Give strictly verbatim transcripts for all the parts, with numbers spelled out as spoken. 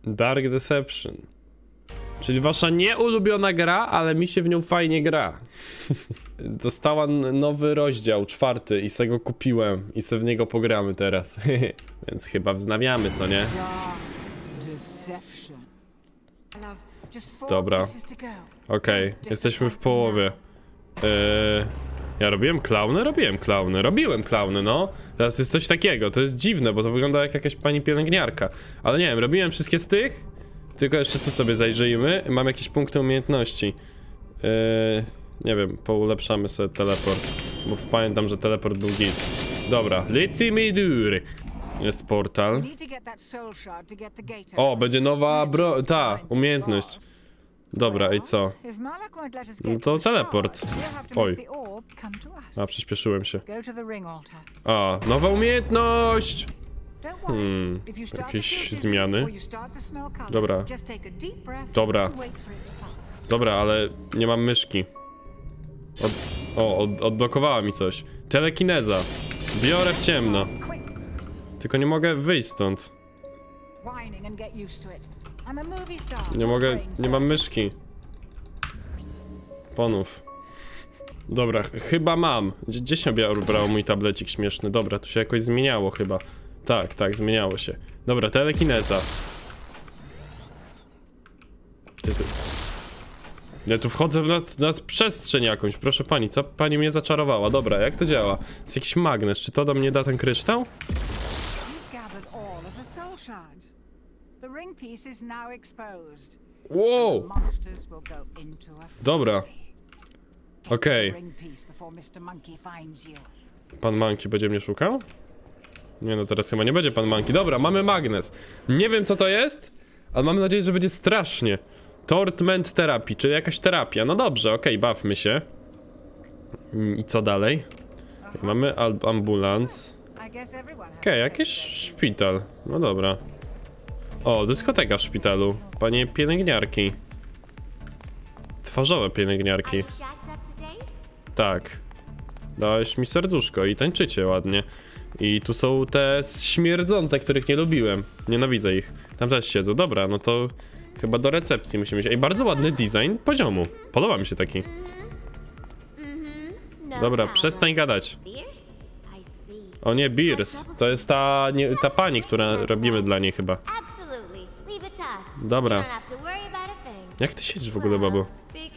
Dark Deception. Czyli wasza nieulubiona gra, ale mi się w nią fajnie gra. Dostała nowy rozdział, czwarty, i se go kupiłem. I se w niego pogramy teraz. Więc chyba wznawiamy, co nie? Dobra. Okej, okay. Jesteśmy w połowie. Yy, ja robiłem klauny? Robiłem klauny. Robiłem klauny, no. Teraz jest coś takiego. To jest dziwne, bo to wygląda jak jakaś pani pielęgniarka. Ale nie wiem, robiłem wszystkie z tych. Tylko jeszcze tu sobie zajrzyjmy. Mam jakieś punkty umiejętności. Yy, nie wiem, poulepszamy sobie teleport. Bo pamiętam, że teleport był git. Dobra, lecimy dur. Jest portal. O, będzie nowa bro... ta, umiejętność. Dobra, i co? No to teleport. Oj. A, przyspieszyłem się. A, nowa umiejętność! Hmm, jakieś zmiany? Dobra. Dobra. Dobra, ale nie mam myszki. Od... O, od... odblokowała mi coś. Telekineza. Biorę w ciemno. Tylko nie mogę wyjść stąd. Nie mogę, nie mam myszki. Ponów. Dobra, chyba mam. Gdzie, gdzie się brał mój tablecik śmieszny? Dobra, tu się jakoś zmieniało chyba. Tak, tak, zmieniało się. Dobra, telekineza. Ty, ty. Ja tu wchodzę w nad, nad przestrzeń jakąś, proszę pani, co pani mnie zaczarowała? Dobra, jak to działa? Jest jakiś magnes, czy to do mnie da ten kryształ? Wow! Dobra. Okej. Okay. Pan Monkey będzie mnie szukał? Nie no, teraz chyba nie będzie pan Monkey. Dobra, mamy magnes. Nie wiem co to jest, ale mamy nadzieję, że będzie strasznie. Torment terapii, czyli jakaś terapia. No dobrze, okej, okay, bawmy się. I co dalej? Okay, mamy ambulans. Okej, okay, jakiś szpital. No dobra. O, dyskoteka w szpitalu. Panie pielęgniarki. Twarzowe pielęgniarki. Tak. Dałeś mi serduszko i tańczycie ładnie. I tu są te śmierdzące, których nie lubiłem. Nienawidzę ich. Tam też siedzą. Dobra, no to chyba do recepcji musimy iść. Ej, bardzo ładny design poziomu. Podoba mi się taki. Dobra, przestań gadać. O nie, Beers. To jest ta, nie, ta pani, która robimy dla niej chyba. Dobra. Jak ty siedzisz w ogóle, babo?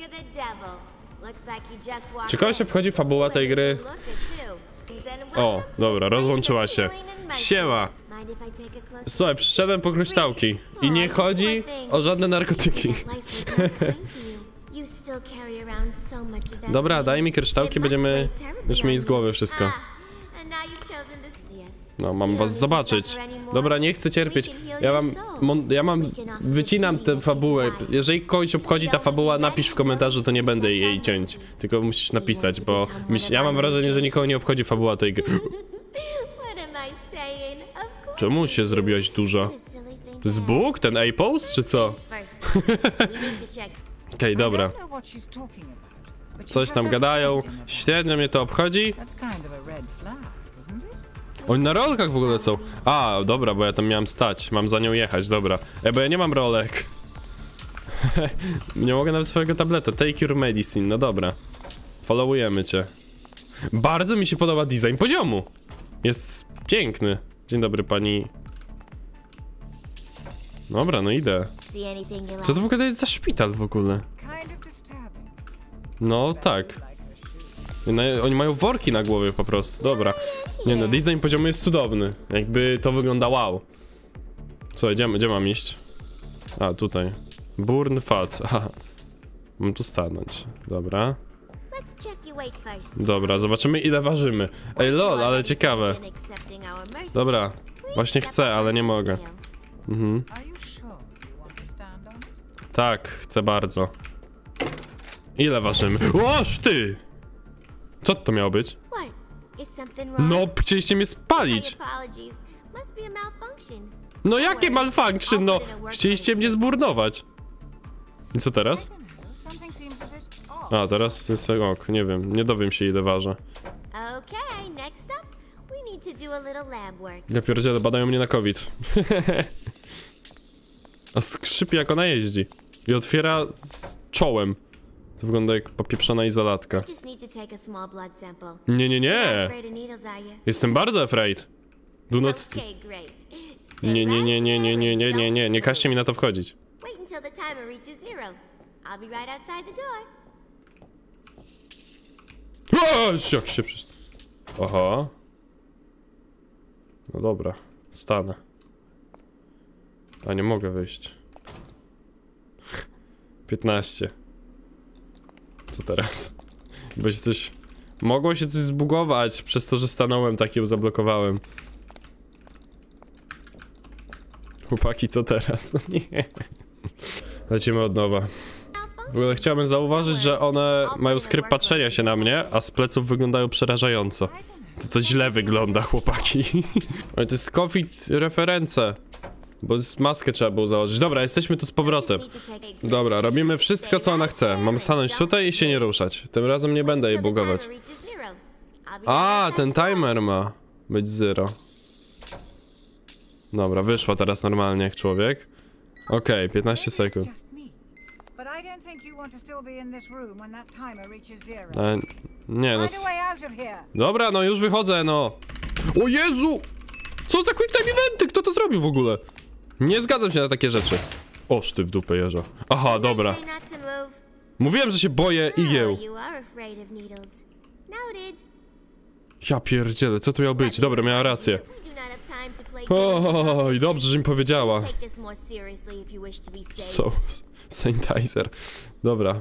Czy kogoś obchodzi fabuła tej gry? O, dobra, rozłączyła się. Siema. Słuchaj, przyszedłem po kryształki. I nie chodzi o żadne narkotyki. Dobra, daj mi kryształki, będziemy już mieli z głowy wszystko. No, mam was zobaczyć. Dobra, nie chcę cierpieć. Ja mam, ja mam, wycinam tę fabułę. Jeżeli kogoś obchodzi ta fabuła, napisz w komentarzu, to nie będę jej ciąć. Tylko musisz napisać, bo myśl, ja mam wrażenie, że nikogo nie obchodzi fabuła tej gry. Czemu się zrobiłaś duża? To jest Bóg? Ten A-pose, czy co? Okej, okay, dobra. Coś tam gadają. Średnio mnie to obchodzi. Oni na rolkach w ogóle są. A, dobra, bo ja tam miałem stać. Mam za nią jechać, dobra. E, bo ja nie mam rolek. Nie mogę nawet swojego tableta. Take your medicine, no dobra. Followujemy cię. Bardzo mi się podoba design poziomu. Jest piękny. Dzień dobry, pani. Dobra, no idę. Co to w ogóle jest za szpital w ogóle? No, tak. Oni mają worki na głowie po prostu, dobra. Nie no, design poziomu jest cudowny. Jakby to wygląda wow. Co, gdzie, gdzie mam iść? A, tutaj. Burn fat, aha. Mam tu stanąć, dobra. Dobra, zobaczymy ile ważymy. Ej lol, ale ciekawe. Dobra, właśnie chcę, ale nie mogę. Mhm. Tak, chcę bardzo. Ile ważymy? Łoż ty! Co to miało być? No, chcieliście mnie spalić. No jakie malfunction, no? Chcieliście mnie zburnować. I co teraz? A, teraz jest ok, nie wiem, nie dowiem się ile ważę. Ja pierdzielę, badają mnie na COVID. A skrzypi jak ona jeździ. I otwiera z czołem. To wygląda jak popieprzona izolatka. Nie, nie, nie. Jestem bardzo afraid. Do not... Nie, nie, nie, nie, nie, nie, nie, nie, nie, nie każcie mi na to wchodzić. O, jak się przy... Oho. No dobra, stanę. A nie mogę wyjść. piętnaście. Co teraz? Bo się coś... Mogło się coś zbugować przez to, że stanąłem, tak ją zablokowałem. Chłopaki, co teraz? Nie. Lecimy od nowa. W ogóle chciałbym zauważyć, że one mają skrypt patrzenia się na mnie, a z pleców wyglądają przerażająco. To to źle wygląda, chłopaki. Ale to jest COVID reference. Bo maskę trzeba było założyć. Dobra, jesteśmy tu z powrotem. Dobra, robimy wszystko, co ona chce. Mam stanąć tutaj i się nie ruszać. Tym razem nie będę jej bugować. A, ten timer ma być zero. Dobra, wyszła teraz normalnie jak człowiek. Okej, okay, piętnaście sekund. E, nie no... Dobra, no już wychodzę, no. O Jezu! Co za quick time eventy? Kto to zrobił w ogóle? Nie zgadzam się na takie rzeczy. Oż ty w dupę jeża. Aha, dobra. Mówiłem, że się boję igieł. Ja pierdzielę, co tu miał być? Dobra, miała rację. O, i dobrze, że mi powiedziała. So, sanitizer. Dobra.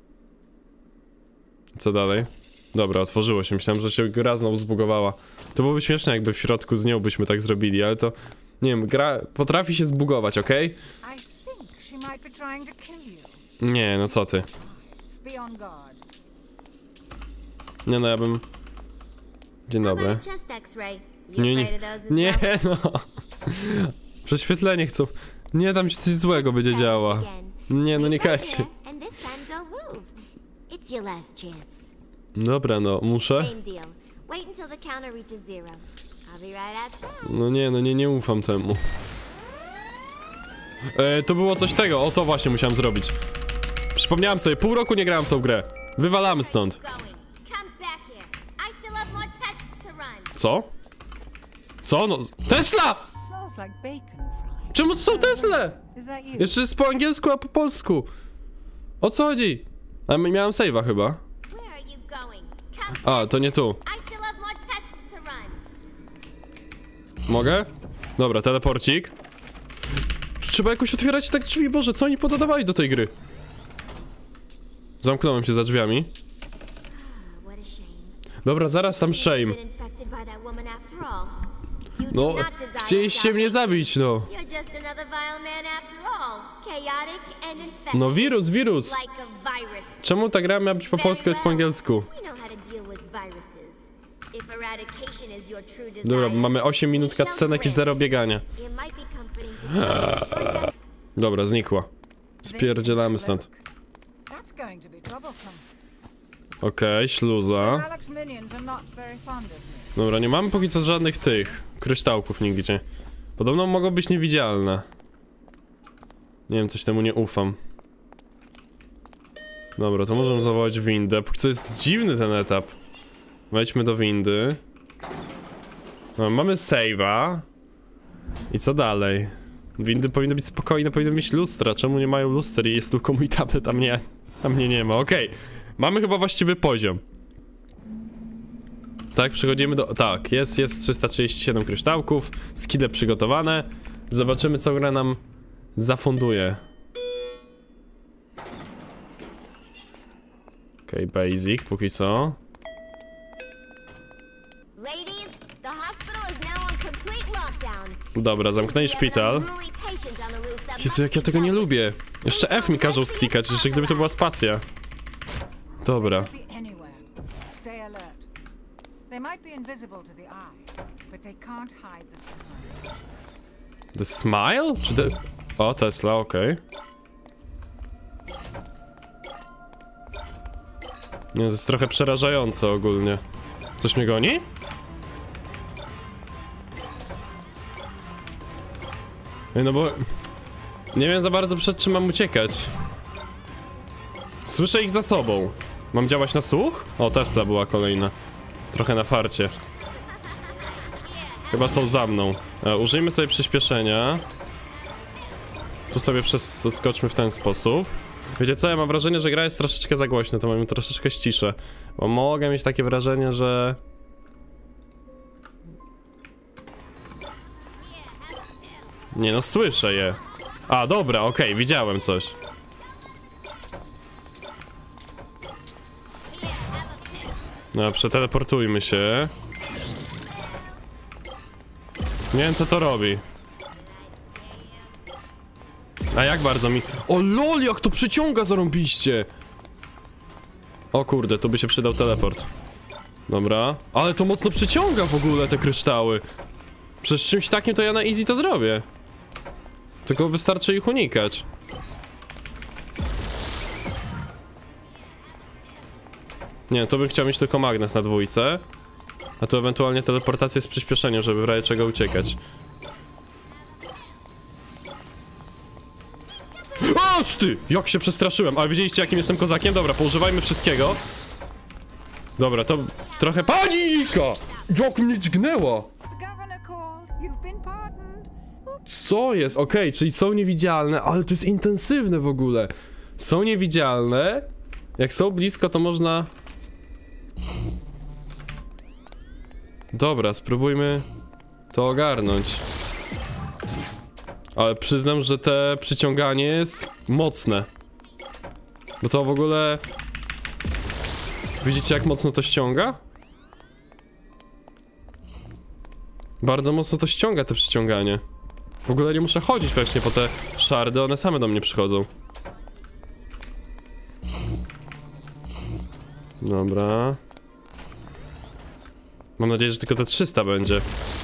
Co dalej? Dobra, otworzyło się. Myślałem, że się gra znowu zbugowała. To byłoby śmieszne, jakby w środku z nią byśmy tak zrobili, ale to... Nie wiem, gra potrafi się zbugować, okej? Okay? Nie, no co ty? Nie no, ja bym... Dzień dobry. Nie, nie, nie no. Prześwietlenie chcą. Nie, tam się coś złego będzie działo. Nie no, nie kaźcie. Dobra, no, muszę. No nie, no nie, nie ufam temu. E, to było coś tego, o to właśnie musiałem zrobić. Przypomniałem sobie, pół roku nie grałem w tą grę. Wywalamy stąd. Co? Co? No... Tesla! Czemu to są Tesle? Jeszcze jest po angielsku, a po polsku. O co chodzi? A miałem save'a chyba. A, to nie tu. Mogę? Dobra, teleporcik. Trzeba jakoś otwierać tak drzwi, Boże, co oni pododawali do tej gry? Zamknąłem się za drzwiami. Dobra, zaraz tam shame. No, chcieliście mnie zabić, no. No wirus, wirus. Czemu ta gra miała być po polsku, jest po angielsku? Dobra, mamy osiem minut cutscenek i zero biegania. Dobra, znikła. Spierdzielamy stąd. Okej, okay, śluza. Dobra, nie mamy póki co żadnych tych kryształków nigdzie. Podobno mogą być niewidzialne. Nie wiem, coś temu nie ufam. Dobra, to możemy zawołać windę. Póki co jest dziwny ten etap. Wejdźmy do windy. No, mamy save'a. I co dalej? Windy powinny być spokojne, powinny mieć lustra. Czemu nie mają luster i jest tylko mój tablet, a mnie, a mnie nie ma? Okej, okay. Mamy chyba właściwy poziom. Tak, przechodzimy do... Tak, jest, jest trzysta trzydzieści siedem kryształków. Skille przygotowane. Zobaczymy, co gra nam zafunduje. Okej, okay, basic, póki co. Dobra, zamknęli szpital. Jezu, jak ja tego nie lubię. Jeszcze F mi każą sklikać, jeszcze gdyby to była spacja. Dobra. The smile? Czy the... O, Tesla, okej. Okay. Nie, to jest trochę przerażające ogólnie. Coś mnie goni? No bo... Nie wiem za bardzo, przed czym mam uciekać. Słyszę ich za sobą. Mam działać na słuch? O, Tesla była kolejna. Trochę na farcie. Chyba są za mną. E, użyjmy sobie przyspieszenia. Tu sobie przeskoczmy w ten sposób. Wiecie co, ja mam wrażenie, że gra jest troszeczkę za głośna, to mamy troszeczkę ściszę. Bo mogę mieć takie wrażenie, że... Nie no, słyszę je. A, dobra, okej, okay, widziałem coś. No, przeteleportujmy się. Nie wiem, co to robi. A jak bardzo mi... O lol, jak to przyciąga zarąbiście! O kurde, tu by się przydał teleport. Dobra. Ale to mocno przyciąga w ogóle te kryształy. Przecież czymś takim to ja na easy to zrobię. Tylko wystarczy ich unikać. Nie, to bym chciał mieć tylko magnes na dwójce. A tu ewentualnie teleportację z przyspieszeniem, żeby w razie czego uciekać. Aż ty! Jak się przestraszyłem, ale widzieliście jakim jestem kozakiem? Dobra, poużywajmy wszystkiego. Dobra, to trochę panika! Jak mnie dźgnęła! Co jest? Okej, okay, czyli są niewidzialne, ale to jest intensywne w ogóle. Są niewidzialne. Jak są blisko, to można... Dobra, spróbujmy to ogarnąć. Ale przyznam, że te przyciąganie jest mocne. Bo to w ogóle... Widzicie, jak mocno to ściąga? Bardzo mocno to ściąga, te przyciąganie. W ogóle nie muszę chodzić praktycznie po te szardy, one same do mnie przychodzą. Dobra. Mam nadzieję, że tylko te trzysta będzie.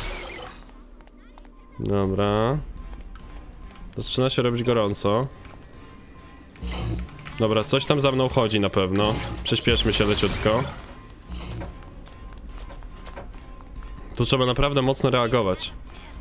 Dobra. Zaczyna się robić gorąco. Dobra, coś tam za mną chodzi na pewno. Przyspieszmy się leciutko. Tu trzeba naprawdę mocno reagować.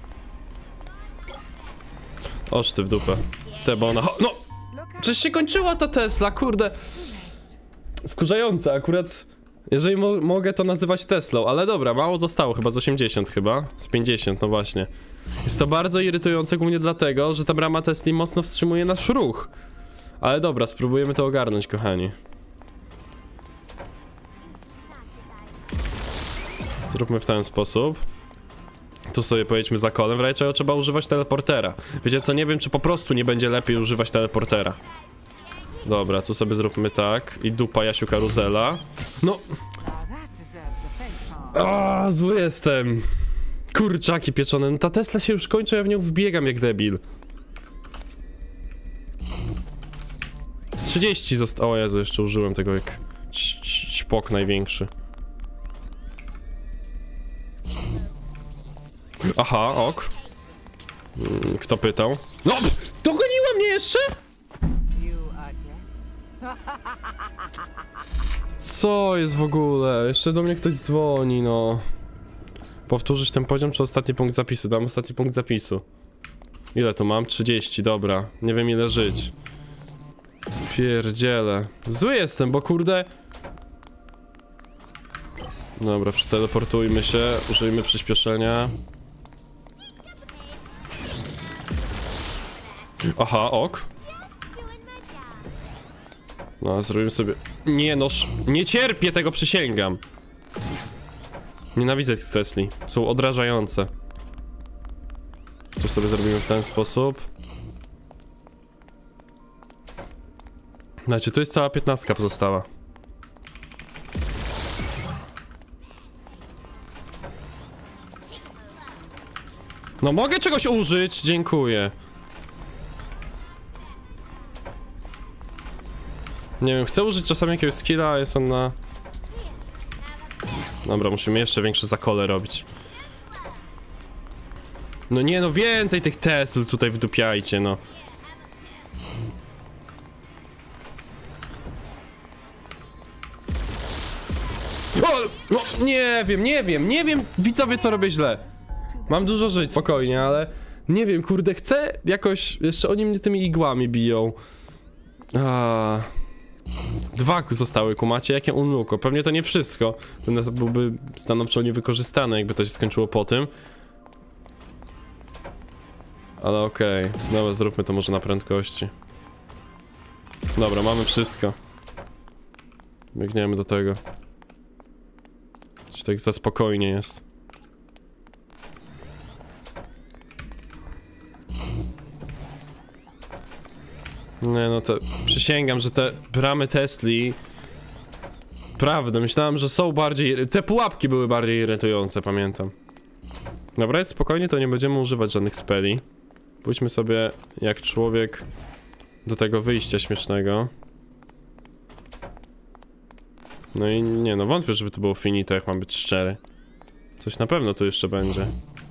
Oż ty w dupę. Te, bo ona... No! Przecież się kończyła ta Tesla, kurde. Wkurzające akurat. Jeżeli mo mogę to nazywać Teslą, ale dobra, mało zostało, chyba z osiemdziesiąt chyba. Z pięćdziesiąt, no właśnie. Jest to bardzo irytujące głównie dlatego, że ta brama Tesli mocno wstrzymuje nasz ruch. Ale dobra, spróbujemy to ogarnąć, kochani. Zróbmy w ten sposób. Tu sobie pojedźmy za kolem, w razie czego trzeba używać teleportera. Wiecie co, nie wiem, czy po prostu nie będzie lepiej używać teleportera. Dobra, tu sobie zróbmy tak. I dupa Jasiu karuzela. No. A, zły jestem. Kurczaki pieczone. No ta Tesla się już kończy, ja w nią wbiegam jak debil. trzydzieści zostało. O Jezu, jeszcze użyłem tego jak ćpok największy. Aha, ok. Kto pytał? No! Dogoniła mnie jeszcze? Co jest w ogóle? Jeszcze do mnie ktoś dzwoni, no. Powtórzyć ten poziom, czy ostatni punkt zapisu? Dam ostatni punkt zapisu. Ile tu mam? trzydzieści, dobra. Nie wiem ile żyć. Pierdziele. Zły jestem, bo kurde... Dobra, przeteleportujmy się. Użyjmy przyspieszenia. Aha, ok. No, zrobimy sobie... Nie no, nie cierpię tego, przysięgam. Nienawidzę tych Tesli. Są odrażające. Tu sobie zrobimy w ten sposób. Znaczy, tu jest cała piętnastka pozostała. No mogę czegoś użyć? Dziękuję. Nie wiem, chcę użyć czasami jakiegoś skilla, a jest on na... Dobra, musimy jeszcze większe zakole robić. No nie no, więcej tych Tesl tutaj wdupiajcie, no. O, no, nie wiem, nie wiem, nie wiem, widzowie, co robię źle. Mam dużo żyć, spokojnie, ale Nie wiem, kurde, chcę jakoś... Jeszcze oni mnie tymi igłami biją. A... Dwa zostały, kumacie, jakie unuko. Pewnie to nie wszystko. Ten byłby stanowczo niewykorzystany, jakby to się skończyło po tym. Ale okej, okay. Dobra, zróbmy to może na prędkości. Dobra, mamy wszystko. Biegniemy do tego. Czy tak za spokojnie jest. Nie no, to przysięgam, że te bramy Tesli... Prawda, myślałem, że są bardziej... Te pułapki były bardziej irytujące, pamiętam. Dobra, jest spokojnie, to nie będziemy używać żadnych speli. Pójdźmy sobie jak człowiek do tego wyjścia śmiesznego. No i nie no, wątpię, żeby to było finite, jak mam być szczery. Coś na pewno tu jeszcze będzie.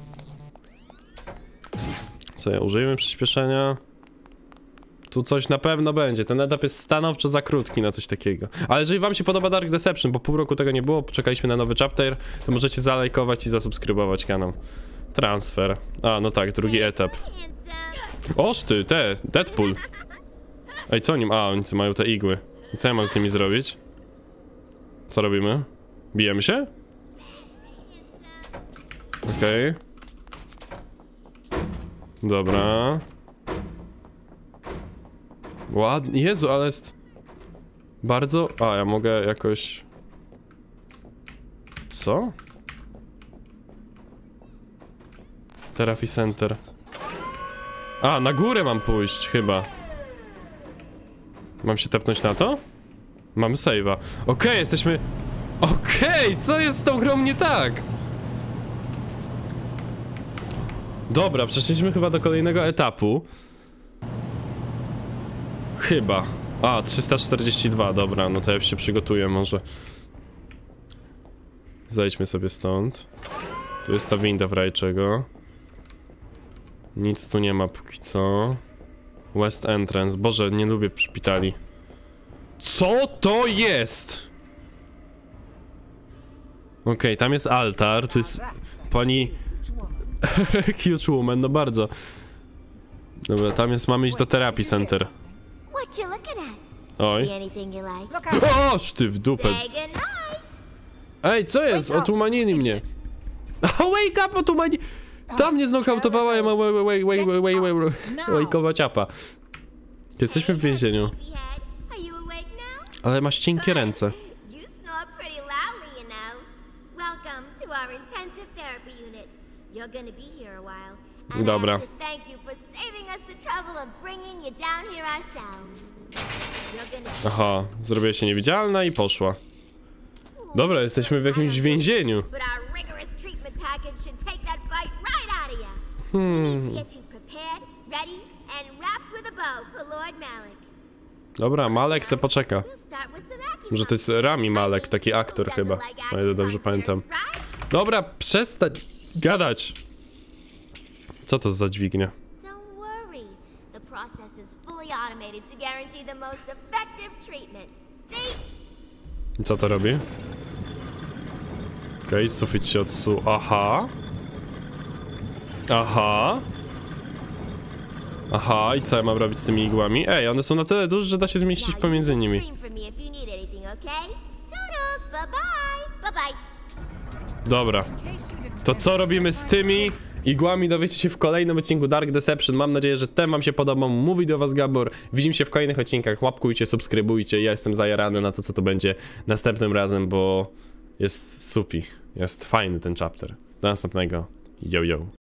Co ja, użyjemy przyspieszenia? Tu coś na pewno będzie, ten etap jest stanowczo za krótki na coś takiego. Ale jeżeli wam się podoba Dark Deception, bo pół roku tego nie było, poczekaliśmy na nowy chapter, to możecie zalajkować i zasubskrybować kanał. Transfer. A, no tak, drugi etap. Oż ty, te, Deadpool. Ej, co nim? A, oni mają te igły. I co ja mam z nimi zrobić? Co robimy? Bijemy się? Okej. Okay. Dobra. Ładnie, Jezu, ale jest... Bardzo... A, ja mogę jakoś... Co? Therapy Center. A, na górę mam pójść, chyba. Mam się tepnąć na to? Mamy save'a. Okej, okay, jesteśmy... Okej, okay, co jest z tą grą nie tak? Dobra, przeszliśmy chyba do kolejnego etapu. Chyba. A, trzysta czterdzieści dwa, dobra, no to ja już się przygotuję może. Zejdźmy sobie stąd. Tu jest ta winda w razie czego. Nic tu nie ma póki co. West Entrance, Boże, nie lubię szpitali. Co to jest? Okej, okay, tam jest altar, tu jest pani... Huge woman, no bardzo. Dobra, tam jest, mamy iść do Therapy Center. Oj. Oż ty w dupę. Ej, co jest? Otumanili mnie. Wake up, otumani... Tam mnie znokautowała, ja mam wejkowa ciapa. Jesteśmy w więzieniu. Ale masz cienkie ręce. Dobra. Aha, zrobiła się niewidzialna i poszła. Dobra, jesteśmy w jakimś więzieniu. Hmm. Dobra, Malek se poczeka. Może to jest Rami Malek, taki aktor chyba, o ile dobrze pamiętam. Dobra, przestań gadać. Co to za dźwignia? Co to robi? Okej, okay, sufit się odsu... Aha. Aha. Aha, i co ja mam robić z tymi igłami? Ej, one są na tyle duże, że da się zmieścić pomiędzy nimi. Dobra. To co robimy z tymi igłami, dowiecie się w kolejnym odcinku Dark Deception. Mam nadzieję, że ten wam się podobał. Mówi do was Gabor. Widzimy się w kolejnych odcinkach. Łapkujcie, subskrybujcie. Ja jestem zajarany na to, co to będzie następnym razem, bo jest supi. Jest fajny ten chapter. Do następnego. Yo, yo.